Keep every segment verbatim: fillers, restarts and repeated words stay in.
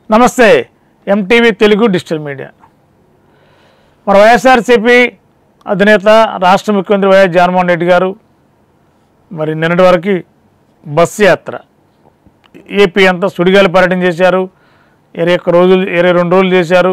నమస్తే MTV Telugu digital media మన వైఎస్ఆర్సీపీ అధినేత రాష్ట్ర ముఖ్యమంత్రి వైఎస్ జగన్మోహన్ రెడ్డి గారు మరి నిన్నటి వరకు బస్సు యాత్ర ఏపీ అంతా సుడిగాలి పర్యటన చేశారు. ఇరవై ఒక్క రోజులు ఇరవై రెండు రోజులు చేశారు.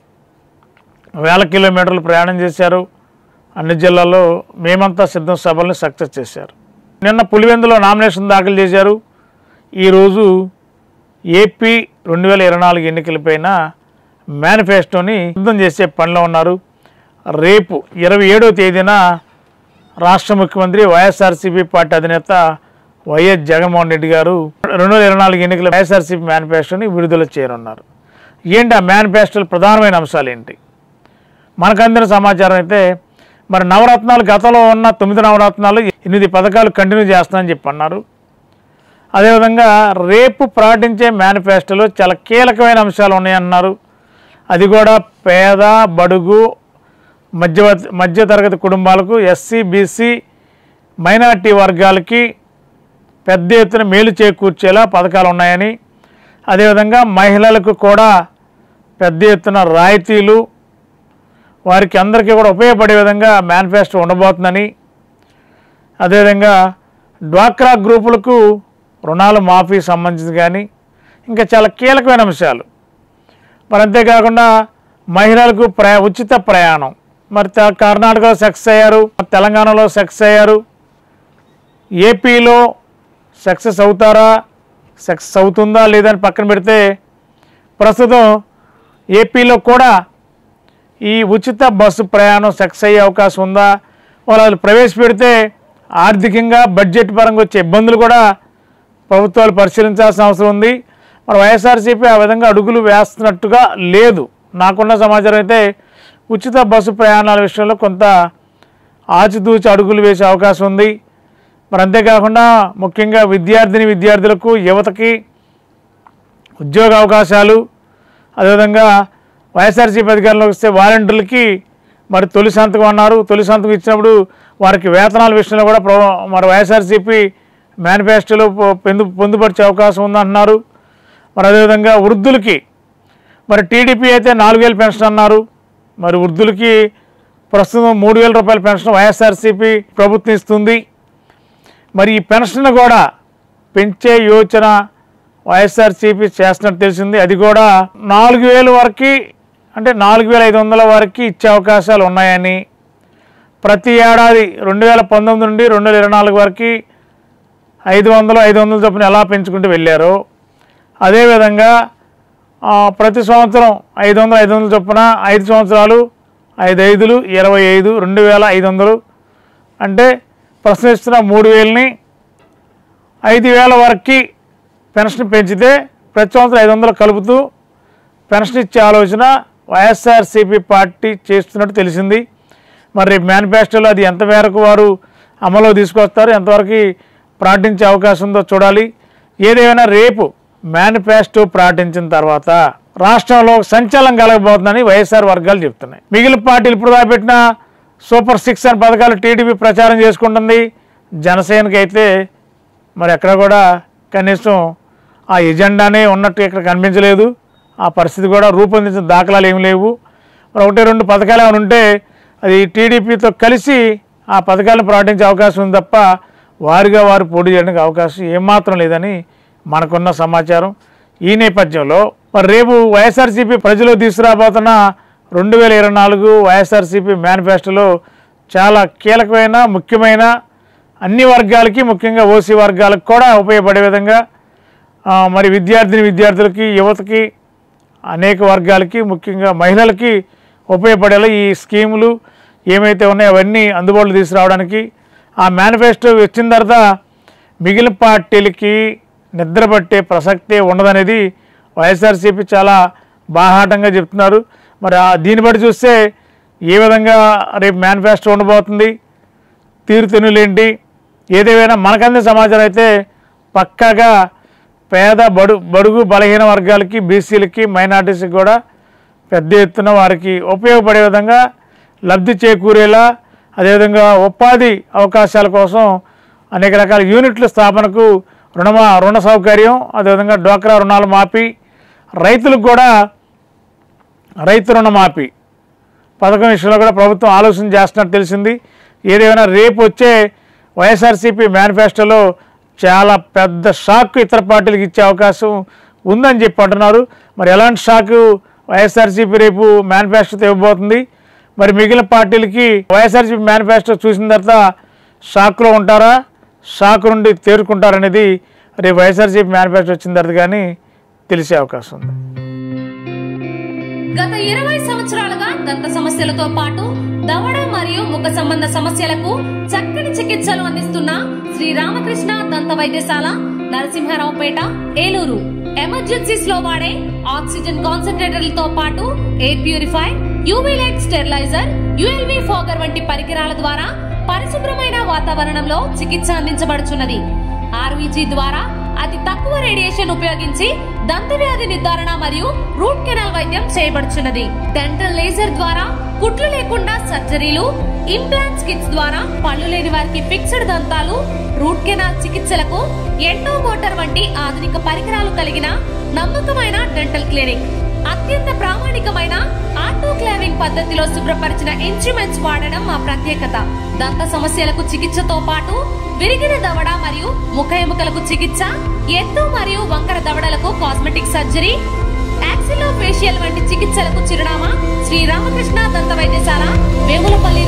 వేల కిలోమీటర్లు ప్రయాణం చేశారు. అన్ని జిల్లాల్లో మేమంతా సిద్ధం సభల్ని సక్సెస్ చేశారు. నిన్న పులివెందులో నామినేషన్ దాఖలు చేశారు. ఈరోజు ఏపీ రెండు వేల ఇరవై నాలుగు ఎన్నికలపైన మేనిఫెస్టోని సిద్ధం చేసే పనిలో ఉన్నారు. రేపు ఇరవై ఏడవ తేదీన రాష్ట్ర ముఖ్యమంత్రి వైఎస్ఆర్సీపీ పార్టీ అధినేత వైఎస్ జగన్మోహన్ రెడ్డి గారు రెండు వేల ఇరవై నాలుగు ఎన్నికల వైఎస్ఆర్సీపీ మేనిఫెస్టోని విడుదల చేయనున్నారు. ఏంటి ఆ మేనిఫెస్టోలో ప్రధానమైన అంశాలు ఏంటి? మనకు అందిన సమాచారం అయితే మరి నవరత్నాలు గతంలో ఉన్న తొమ్మిది నవరత్నాలు ఎనిమిది పథకాలు కంటిన్యూ చేస్తామని చెప్పి అన్నారు. అదేవిధంగా రేపు ప్రకటించే మేనిఫెస్టోలో చాలా కీలకమైన అంశాలు ఉన్నాయన్నారు. అది కూడా పేద బడుగు మధ్య మధ్యతరగతి కుటుంబాలకు, ఎస్సీ బీసీ మైనార్టీ వర్గాలకి పెద్ద ఎత్తున మేలు చేకూర్చేలా పథకాలు ఉన్నాయని, అదేవిధంగా మహిళలకు కూడా పెద్ద ఎత్తున రాయితీలు వారికి అందరికీ కూడా ఉపయోగపడే విధంగా మేనిఫెస్టో ఉండబోతుందని, అదేవిధంగా డ్వాక్రా గ్రూపులకు రుణాల మాఫీ సంబంధించి కానీ ఇంకా చాలా కీలకమైన అంశాలు. మరి అంతేకాకుండా మహిళలకు ప్రయా ఉచిత ప్రయాణం మరి కర్ణాటకలో సక్సెస్ అయ్యారు, తెలంగాణలో సక్సెస్ అయ్యారు. ఏపీలో సక్సెస్ అవుతారా, సక్సెస్ అవుతుందా లేదని పక్కన పెడితే ప్రస్తుతం ఏపీలో కూడా ఈ ఉచిత బస్సు ప్రయాణం సక్సెస్ అయ్యే అవకాశం ఉందా? వాళ్ళు ప్రవేశపెడితే ఆర్థికంగా బడ్జెట్ పరంగా వచ్చే ఇబ్బందులు కూడా ప్రభుత్వాలు పరిశీలించాల్సిన అవసరం ఉంది. మరి వైఎస్ఆర్సీపీ ఆ విధంగా అడుగులు వేస్తున్నట్టుగా లేదు. నాకున్న సమాచారం అయితే ఉచిత బస్సు ప్రయాణాల విషయంలో కొంత ఆచితూచి అడుగులు వేసే అవకాశం ఉంది. మరి అంతేకాకుండా ముఖ్యంగా విద్యార్థిని విద్యార్థులకు, యువతకి ఉద్యోగ అవకాశాలు, అదేవిధంగా వైఎస్ఆర్సీపీ అధికారంలోకి వస్తే వాలంటీర్లకి మరి తొలి సంతకం అన్నారు. తొలి సంతకం ఇచ్చినప్పుడు వారికి వేతనాల విషయంలో కూడా మరి వైఎస్ఆర్సీపీ మేనిఫెస్టోలో పొందు పొందుపరిచే అవకాశం ఉందంటున్నారు. మరి అదేవిధంగా వృద్ధులకి మరి టీడీపీ అయితే నాలుగు వేలు పెన్షన్ అన్నారు. మరి వృద్ధులకి ప్రస్తుతం మూడు వేల రూపాయల పెన్షన్ వైఎస్ఆర్సీపీ ప్రభుత్వం ఇస్తుంది. మరి ఈ పెన్షన్ కూడా పెంచే యోచన వైఎస్ఆర్సీపీ చేస్తున్నట్టు తెలిసింది. అది కూడా నాలుగు వేల వరకు అంటే నాలుగు వేల ఐదు వందల వరకు ఇచ్చే అవకాశాలు ఉన్నాయని, ప్రతి ఏడాది రెండు వేల పంతొమ్మిది నుండి రెండు వేల ఇరవై నాలుగు వరకు ఐదు వందలు ఐదు వందల చొప్పున ఎలా పెంచుకుంటూ వెళ్ళారో అదేవిధంగా ప్రతి సంవత్సరం ఐదు వందలు ఐదు వందల చొప్పున ఐదు సంవత్సరాలు ఐదు ఐదులు ఇరవై ఐదు రెండు వేల ఐదు వందలు అంటే ప్రశ్నిస్తున్న మూడు వేలని ఐదు వేల వరకు పెన్షన్ పెంచితే ప్రతి సంవత్సరం ఐదు వందలు కలుపుతూ పెన్షన్ ఇచ్చే ఆలోచన వైఎస్ఆర్సీపీ పార్టీ చేస్తున్నట్టు తెలిసింది. మరి మేనిఫెస్టోలో అది ఎంత మేరకు వారు అమలు తీసుకొస్తారు, ఎంతవరకు ప్రకటించే అవకాశం ఉందో చూడాలి. ఏదేమైనా రేపు మేనిఫెస్టో ప్రకటించిన తర్వాత రాష్ట్రంలో సంచలనం కలగబోతుందని వైఎస్ఆర్ వర్గాలు చెప్తున్నాయి. మిగిలిన పార్టీలు ఇప్పుడు దాపెట్టిన సూపర్ సిక్స్ అని పథకాలు టీడీపీ ప్రచారం చేసుకుంటుంది. జనసేనకి అయితే మరి ఎక్కడ కూడా కనీసం ఆ ఎజెండానే ఉన్నట్టు ఇక్కడ కనిపించలేదు. ఆ పరిస్థితి కూడా రూపొందించిన దాఖలాలు ఏమి లేవు. మరి ఒకటి రెండు పథకాలు ఏమైనా ఉంటే అది టీడీపీతో కలిసి ఆ పథకాలను ప్రకటించే అవకాశం ఉంది తప్ప వారిగా వారు పోటీ చేయడానికి అవకాశం ఏమాత్రం లేదని మనకున్న సమాచారం. ఈ నేపథ్యంలో మరి రేపు వైఎస్ఆర్సీపీ ప్రజలు తీసుకురాబోతున్న రెండు వేల ఇరవై నాలుగు వైఎస్ఆర్సీపీ మేనిఫెస్టోలో చాలా కీలకమైన ముఖ్యమైన అన్ని వర్గాలకి, ముఖ్యంగా ఓసీ వర్గాలకు కూడా ఉపయోగపడే విధంగా మరి విద్యార్థిని విద్యార్థులకి, యువతకి, అనేక వర్గాలకి, ముఖ్యంగా మహిళలకి ఉపయోగపడేలా ఈ స్కీములు ఏమైతే ఉన్నాయో అవన్నీ అందుబాటులో తీసుకురావడానికి ఆ మేనిఫెస్టో వచ్చిన తర్వాత మిగిలిన పార్టీలకి నిద్రపట్టే ప్రసక్తే ఉండదనేది వైఎస్ఆర్సీపీ చాలా బాహాటంగా చెప్తున్నారు. మరి దీన్ని బట్టి చూస్తే ఏ విధంగా రేపు మేనిఫెస్టో ఉండబోతుంది, తీరుతెన్నులేంటి, ఏదేమైనా మనకందే సమాచారం అయితే పక్కాగా పేద బడు బడుగు బలహీన వర్గాలకి, బీసీలకి, మైనార్టీస్కి కూడా పెద్ద ఎత్తున వారికి ఉపయోగపడే విధంగా లబ్ధి చేకూరేలా, అదేవిధంగా ఉపాధి అవకాశాల కోసం అనేక రకాల యూనిట్ల స్థాపనకు రుణమా రుణ సౌకర్యం, అదేవిధంగా డ్వాక్రా రుణాలు మాఫీ, రైతులకు కూడా రైతు రుణమాఫీ పథకం విషయంలో కూడా ప్రభుత్వం ఆలోచన చేస్తున్నట్టు తెలిసింది. ఏదేమైనా రేపు వచ్చే వైఎస్ఆర్సీపీ మేనిఫెస్టోలో చాలా పెద్ద షాక్ ఇతర పార్టీలకు ఇచ్చే అవకాశం ఉందని చెప్పి అంటున్నారు. మరి ఎలాంటి షాక్ వైఎస్ఆర్సీపీ రేపు మేనిఫెస్టోతో ఇవ్వబోతుంది, మరి మిగిలిన పార్టీలకి వైఎస్ఆర్సీపీ మేనిఫెస్టో చూసిన తర్వాత షాక్లో ఉంటారా, షాక్ నుండి తేరుకుంటారనేది రేపు వైఎస్ఆర్సీపీ మేనిఫెస్టో వచ్చిన తర్వాత కానీ తెలిసే అవకాశం ఉంది. గత ఇరవై సంవత్సరాలుగా దంత సమస్యలతో పాటు దవడ మరియు ముఖ సంబంధ సమస్యలకు చక్కని చికిత్సలు అందిస్తున్న శ్రీ రామకృష్ణ దంత వైద్యశాల, నరసింహారావుపేట, ఏలూరు. ఎమర్జెన్సీస్ లో వాడే ఆక్సిజన్ కాన్సంట్రేటర్లతో పాటు air purify, UV light sterilizer, ULV fogger వంటి పరికరాల ద్వారా పరిశుభ్రమైన వాతావరణంలో చికిత్స అందించబడుచున్నది. ఆర్వీజీ ద్వారా అతి తక్కువ రేడియేషన్ ఉపయోగించి దంత వ్యాధి నిర్ధారణ మరియు రూట్ కెనాల్ వైద్యం చేయబడుచున్నది. డెంటల్ లేజర్ ద్వారా కుట్లు లేకుండా సర్జరీలు, ఇంప్లాంట్స్ కిట్స్ ద్వారా పళ్ళు లేని వారికి ఫిక్స్డ్ దంతాలు, రూట్ కెనాల్ చికిత్సలకు ఎండో మోటార్ వంటి ఆధునిక పరికరాలు కలిగిన నమ్మకమైన డెంటల్ క్లినిక్. అత్యంత ప్రామాణికమైన ఆటోక్లావింగ్ పద్ధతిలో శుభ్రపరిచిన ఇన్స్ట్రుమెంట్స్ వాడడం మా ప్రత్యేకత. దంత సమస్యలకు చికిత్సతో పాటు విరిగిన దవడ మరియు ముఖ ఎముకలకు చికిత్స, ఎత్తు మరియు వంకర దవడలకు కాస్మెటిక్ సర్జరీ, యాక్సిలో ఫేషియల్ వంటి చికిత్సలకు చిరునామా శ్రీ రామకృష్ణ దంత వైద్యశాల, వేములపల్లి.